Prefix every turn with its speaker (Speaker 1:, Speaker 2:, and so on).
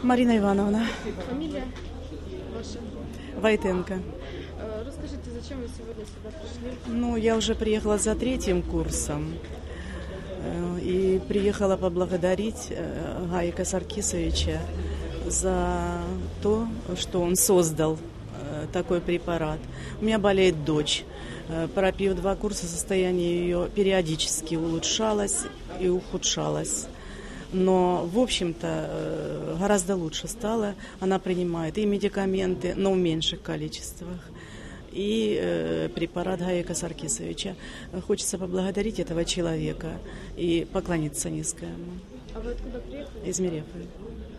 Speaker 1: Марина Ивановна
Speaker 2: Фамилия ваша?
Speaker 1: Войтенко.
Speaker 2: Расскажите, зачем вы сегодня сюда пришли?
Speaker 1: Ну, я уже приехала за 3-м курсом и приехала поблагодарить Гаика Саркисовича за то, что он создал такой препарат. У меня болеет дочь. Пропив 2 курса, состояние ее периодически улучшалось и ухудшалось. Но, в общем-то, гораздо лучше стало. Она принимает и медикаменты, но в меньших количествах, и препарат Гаика Саркисовича. Хочется поблагодарить этого человека и поклониться низко ему.
Speaker 2: А вы откуда приехали?
Speaker 1: Из Мерефы.